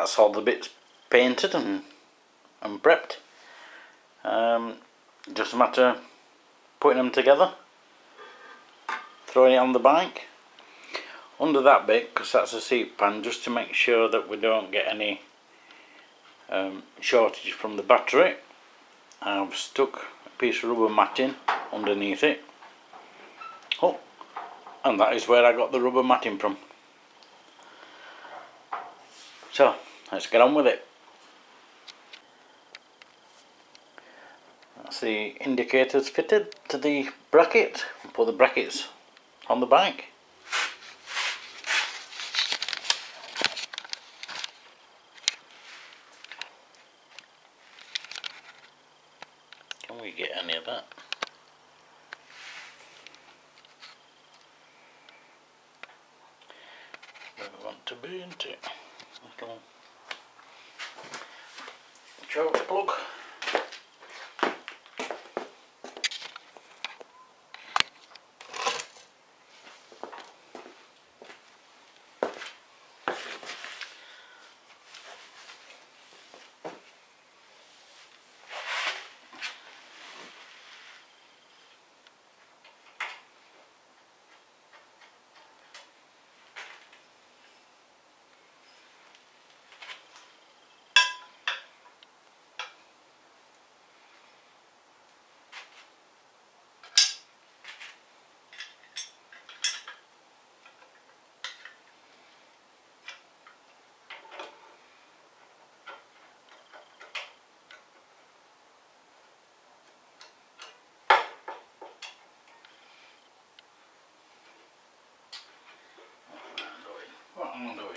that's all the bits painted and prepped. Just a matter of putting them together, throwing it on the bike. Under that bit, because that's a seat pan, just to make sure that we don't get any shortage from the battery, I've stuck a piece of rubber matting underneath it. Oh, and that is where I got the rubber matting from. So let's get on with it. That's the indicators fitted to the bracket. I'll put the brackets on the bike. Can we get any of that? Where we want to be, isn't it? Little choke plug. What am I doing?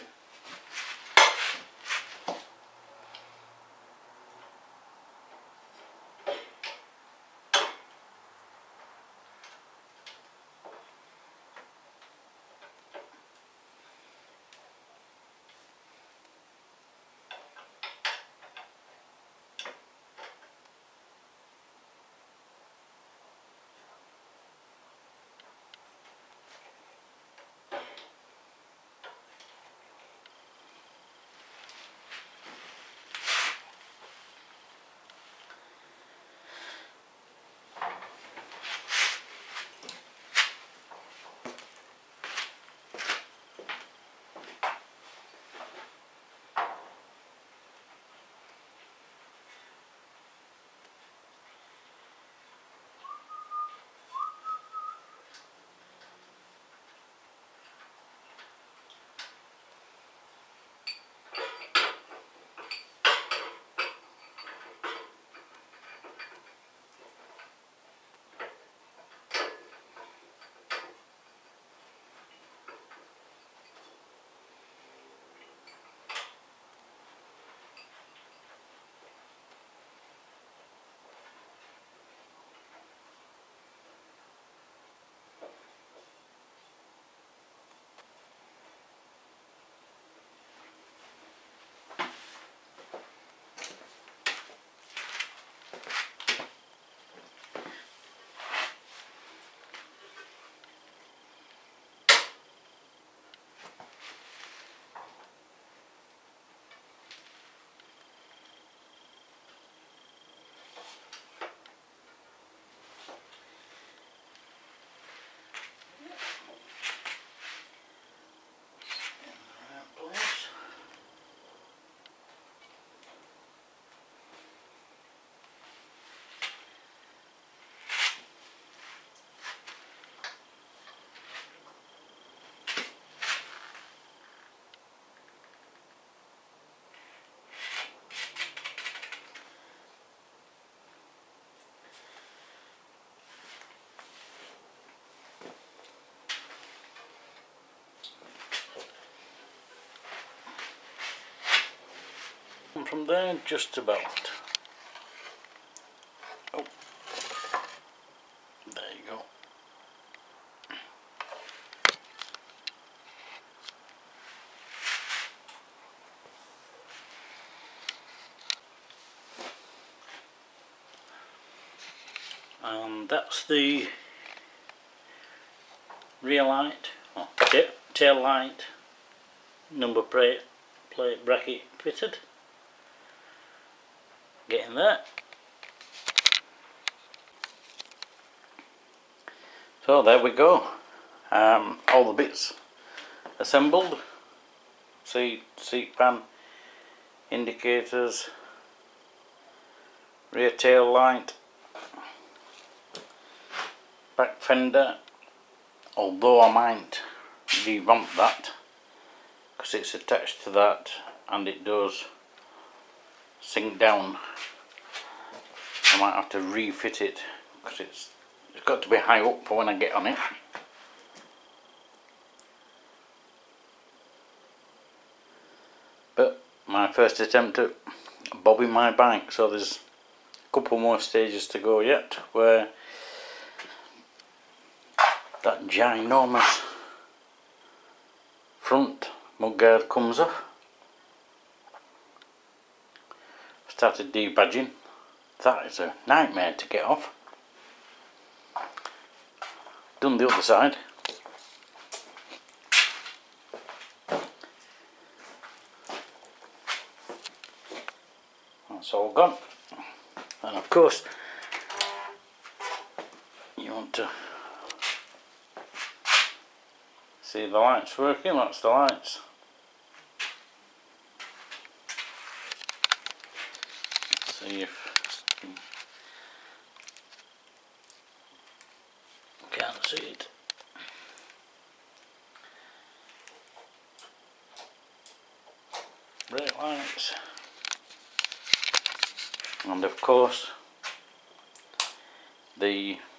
And from there, just about. Oh, there you go. And that's the rear light, or tail light, number plate bracket fitted. Getting there. So there we go. All the bits assembled. Seat pan, indicators, rear tail light, back fender, although I might revamp that because it's attached to that and it does sink down. I might have to refit it because it's got to be high up for when I get on it. But my first attempt at bobbing my bike, so there's a couple more stages to go yet where that ginormous front mudguard comes off. Started debadging. That is a nightmare to get off. Done the other side. That's all gone. And of course you want to see the lights working. That's the lights. Let's see if you can't see it. Brake lights. And of course the